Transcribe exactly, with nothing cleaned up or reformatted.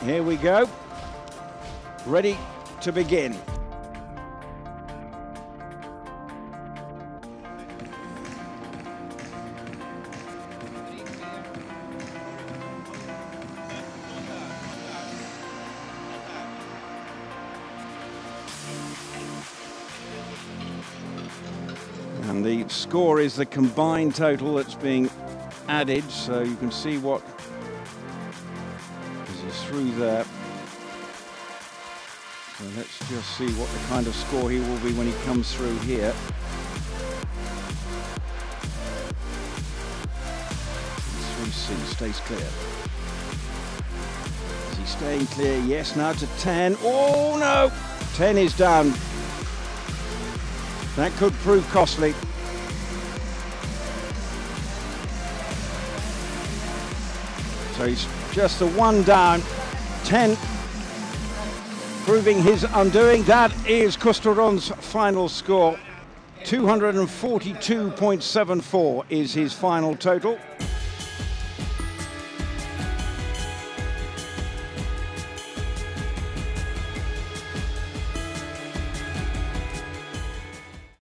Here we go. Ready to begin. And the score is the combined total that's being added, so you can see what is through there. So let's just see what the kind of score he will be when he comes through here. three C stays clear. Is he staying clear? Yes, now to ten. Oh no! ten is down. That could prove costly. So he's just the one down. ten proving his undoing. That is Koos de Ronde's final score. two hundred forty-two point seven four is his final total.